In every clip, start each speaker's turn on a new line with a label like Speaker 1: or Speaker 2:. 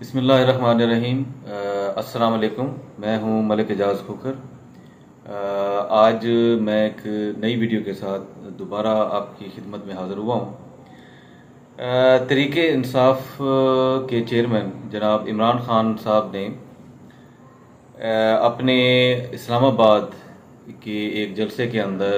Speaker 1: बिस्मिल्लाहिर्रहमानिर्रहीम। अस्सलाम वालेकुम। मैं हूं मलिक एजाज खोखर। आज मैं एक नई वीडियो के साथ दोबारा आपकी खिदमत में हाज़िर हुआ हूं। तहरीके इंसाफ के चेयरमैन जनाब इमरान खान साहब ने अपने इस्लामाबाद के एक जलसे के अंदर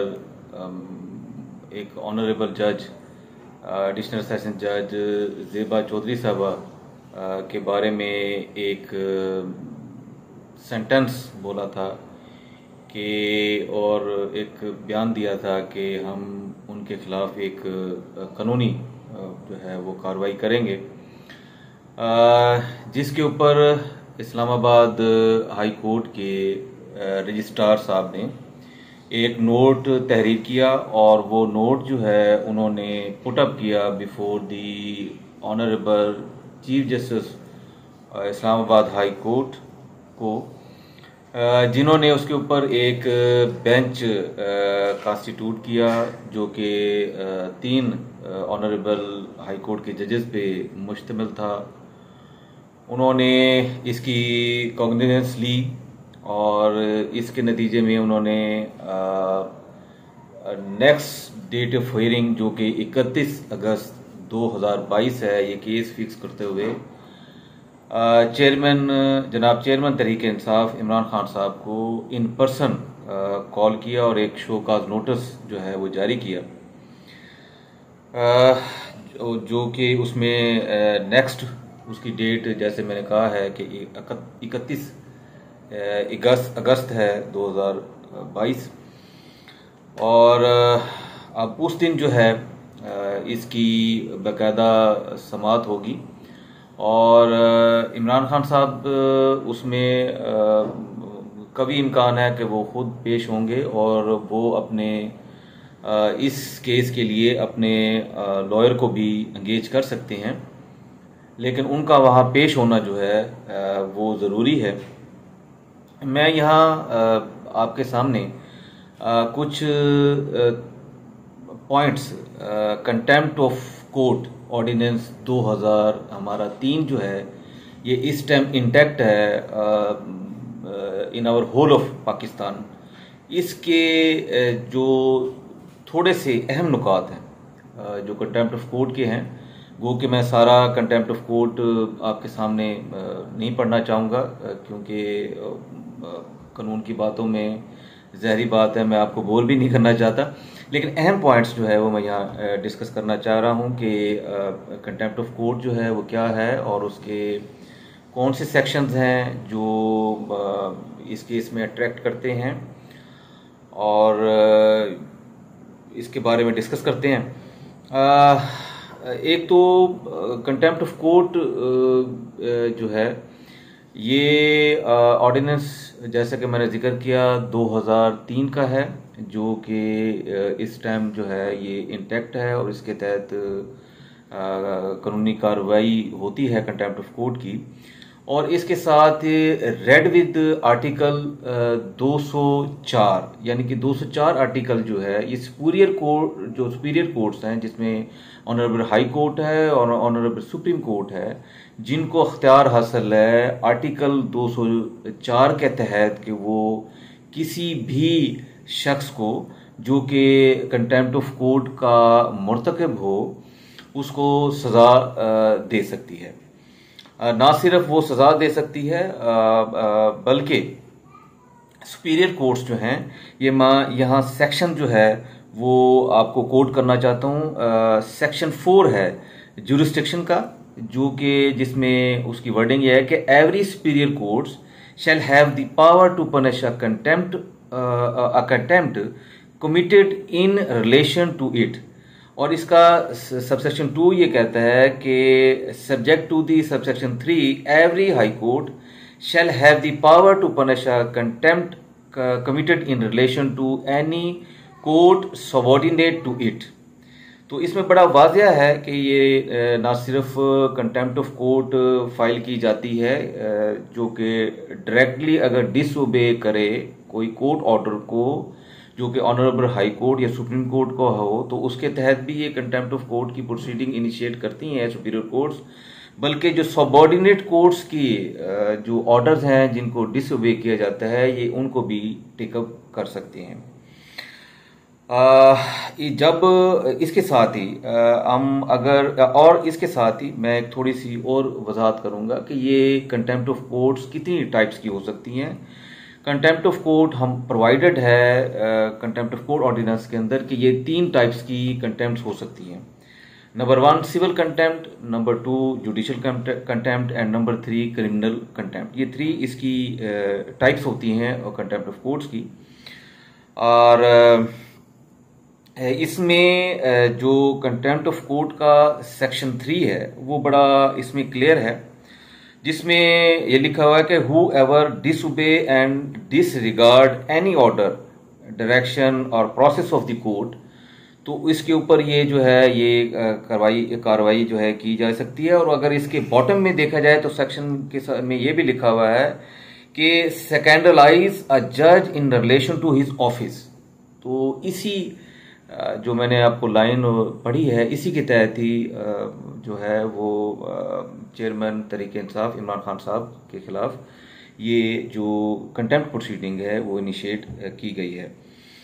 Speaker 1: एक ऑनरेबल जज, एडिशनल सेशन जज ज़ेबा चौधरी साहबा के बारे में एक सेंटेंस बोला था कि और एक बयान दिया था कि हम उनके ख़िलाफ़ एक कानूनी जो है वो कार्रवाई करेंगे, जिसके ऊपर इस्लामाबाद हाई कोर्ट के रजिस्ट्रार साहब ने एक नोट तहरीर किया और वो नोट जो है उन्होंने पुटअप किया before the honourable chief justice Islamabad high court को, जिन्होंने उसके ऊपर एक बेंच कॉन्स्टिट्यूट किया जो कि 3 ऑनरेबल हाई कोर्ट के जजेस पे मुश्तमिल था। उन्होंने इसकी कॉग्निजेंस ली और इसके नतीजे में उन्होंने नेक्स्ट डेट ऑफ हियरिंग जो कि 31 अगस्त 2022 है, ये केस फिक्स करते हुए जनाब चेयरमैन तहरीक इंसाफ इमरान खान साहब को इन पर्सन कॉल किया और एक शो काज नोटिस जो है वो जारी किया, जो कि उसमें नेक्स्ट उसकी डेट जैसे मैंने कहा है कि 31 अगस्त है 2022 और अब उस दिन जो है इसकी बाकायदा समाअत होगी और इमरान खान साहब उसमें कभी इम्कान है कि वो खुद पेश होंगे और वो अपने इस केस के लिए अपने लॉयर को भी एंगेज कर सकते हैं, लेकिन उनका वहाँ पेश होना जो है वो ज़रूरी है। मैं यहाँ आपके सामने कुछ points contempt of court ordinance 2000 हमारा 3 जो है ये इस टाइम इंटैक्ट है in our whole of Pakistan. इसके जो थोड़े से अहम नुकात हैं जो कंटेम्प्ट ऑफ कोर्ट के हैं, वो कि मैं सारा कंटेम्प्ट ऑफ कोर्ट आपके सामने नहीं पढ़ना चाहूँगा क्योंकि कानून की बातों में ज़हरी बात है, मैं आपको बोर भी नहीं करना चाहता, लेकिन अहम पॉइंट्स जो है वो मैं यहाँ डिस्कस करना चाह रहा हूँ कि कंटेम्प्ट ऑफ कोर्ट जो है वो क्या है और उसके कौन से सेक्शंस हैं जो इस केस में अट्रैक्ट करते हैं और इसके बारे में डिस्कस करते हैं। एक तो कंटेम्प्ट ऑफ कोर्ट जो है ये ऑर्डिनेंस जैसा कि मैंने जिक्र किया 2003 का है, जो कि इस टाइम जो है ये इंटैक्ट है और इसके तहत कानूनी कार्रवाई होती है कंटेम्प्ट ऑफ कोर्ट की। और इसके साथ रेड विद आर्टिकल 204 यानी कि 204 आर्टिकल जो है ये सुपीरियर कोर्ट्स हैं, जिसमें ऑनरेबल हाई कोर्ट है और ऑनरेबल सुप्रीम कोर्ट है, जिनको अख्तियार हासिल है आर्टिकल 204 के तहत कि वो किसी भी शख्स को जो कि कंटेम्प्ट ऑफ कोर्ट का मुर्तकब हो उसको सज़ा दे सकती है। ना सिर्फ वो सज़ा दे सकती है बल्कि सुपीरियर कोर्ट्स जो हैं ये मैं यहाँ सेक्शन जो है वो आपको कोट करना चाहता हूँ। सेक्शन 4 है जुरिस्डिक्शन का, जो कि जिसमें उसकी वर्डिंग ये है कि every superior courts shall have the power to punish a contempt committed in relation to it. और इसका सबसेक्शन 2 ये कहता है कि subject to the subsection 3 every high court shall have the power to punish a contempt committed in relation to any court subordinate to it. तो इसमें बड़ा वाज़ेह है कि ये ना सिर्फ कंटेम्प्ट ऑफ कोर्ट फाइल की जाती है जो कि डायरेक्टली अगर डिसओबे करे कोई कोर्ट ऑर्डर को जो कि ऑनरेबल हाई कोर्ट या सुप्रीम कोर्ट को हो, तो उसके तहत भी ये कंटेम्प्ट ऑफ कोर्ट की प्रोसीडिंग इनिशिएट करती हैं सुपीरियर कोर्ट्स। बल्कि जो सबऑर्डिनेट कोर्ट्स की जो ऑर्डर्स हैं जिनको डिसओबे किया जाता है ये उनको भी टेकअप कर सकते हैं। जब इसके साथ ही हम अगर और इसके साथ ही मैं एक थोड़ी सी और वजाहत करूंगा कि ये कंटेम्प्ट ऑफ कोर्ट्स कितनी टाइप्स की हो सकती हैं। कंटेम्प्ट ऑफ कोर्ट हम प्रोवाइडेड है कंटेम्प्ट ऑफ कोर्ट ऑर्डिनेंस के अंदर कि ये 3 टाइप्स की कंटेम्प्ट हो सकती हैं। Number 1 civil contempt, number 2 judicial contempt and number 3 criminal contempt. ये 3 इसकी टाइप्स होती हैं कंटेम्प्ट ऑफ कोर्ट्स की। और इसमें जो कंटेम्प्ट ऑफ कोर्ट का सेक्शन 3 है वो बड़ा इसमें क्लियर है, जिसमें ये लिखा हुआ है कि whoever disobey and disregard any order, direction or process of the court, तो इसके ऊपर ये जो है ये कार्रवाई जो है की जा सकती है। और अगर इसके बॉटम में देखा जाए तो सेक्शन के में ये भी लिखा हुआ है कि स्कैंडलाइज अ जज in relation to his office. तो इसी जो मैंने आपको लाइन पढ़ी है इसी के तहत ही जो है वो चेयरमैन तहरीक इंसाफ इमरान खान साहब के खिलाफ ये जो कंटेम्प्ट प्रोसीडिंग है वो इनिशिएट की गई है।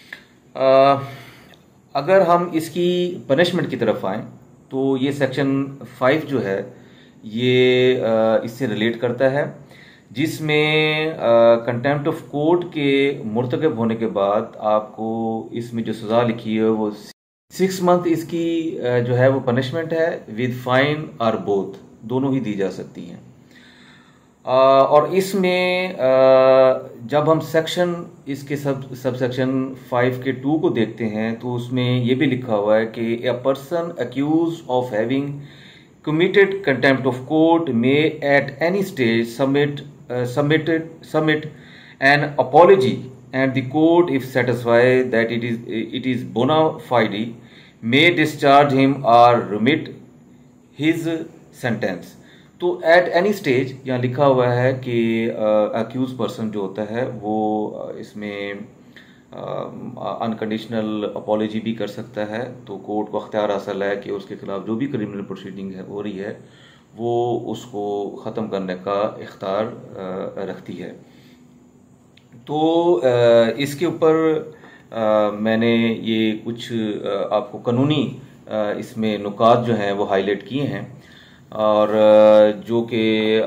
Speaker 1: अगर हम इसकी पनिशमेंट की तरफ आएँ तो ये सेक्शन 5 जो है ये इससे रिलेट करता है, जिसमें कंटेम्प्ट ऑफ कोर्ट के मुर्तकब होने के बाद आपको इसमें जो सज़ा लिखी है वो 6 मंथ इसकी जो है वो पनिशमेंट है, विद फाइन और बोथ, दोनों ही दी जा सकती हैं। और इसमें जब हम सेक्शन इसके सब सेक्शन 5 के 2 को देखते हैं तो उसमें ये भी लिखा हुआ है कि a person accused of having committed contempt of court may at any stage submit an apology, and the court, if satisfied that it is bona fide, may discharge him or remit his sentence। तो at any stage यहाँ लिखा हुआ है कि accused person जो होता है वो इसमें अनकंडीशनल अपॉलॉजी भी कर सकता है। तो कोर्ट को अख्तियार हासिल है कि उसके खिलाफ जो भी क्रिमिनल प्रोसीडिंग है हो रही है वो उसको ख़त्म करने का इख्तियार रखती है। तो इसके ऊपर मैंने ये कुछ आपको कानूनी इसमें नुकात जो हैं वो हाईलाइट किए हैं, और जो कि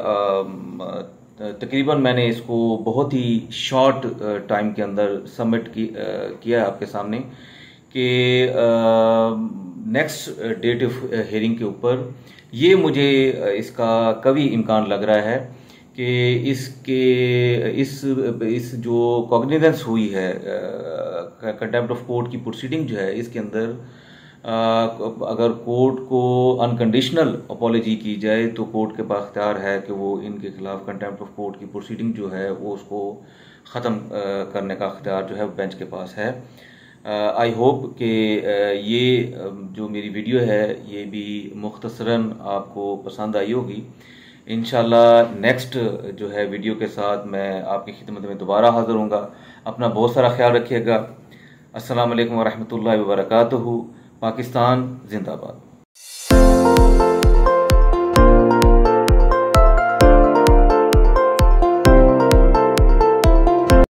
Speaker 1: तकरीबन मैंने इसको बहुत ही शॉर्ट टाइम के अंदर सबमिट किया आपके सामने कि नेक्स्ट डेट ऑफ हियरिंग के ऊपर ये मुझे इसका कभी इम्कान लग रहा है कि इस जो कॉग्निजेंस हुई है कंटेम्प्ट ऑफ कोर्ट की प्रोसीडिंग जो है इसके अंदर अगर कोर्ट को अनकंडीशनल अपॉलॉजी की जाए तो कोर्ट के पास अख्तियार है कि वो इनके खिलाफ कंटेम्प्ट ऑफ कोर्ट की प्रोसीडिंग जो है वो उसको ख़त्म करने का अख्तियार जो है बेंच के पास है। आई होप कि ये जो मेरी वीडियो है ये भी मुख्तसरन आपको पसंद आई होगी। इंशाल्लाह नेक्स्ट जो है वीडियो के साथ मैं आपकी खिदमत में दोबारा हाज़िर होऊंगा। अपना बहुत सारा ख्याल रखिएगा। अस्सलाम वालेकुम वरहमतुल्लाहि वबरकातुहू। पाकिस्तान जिंदाबाद।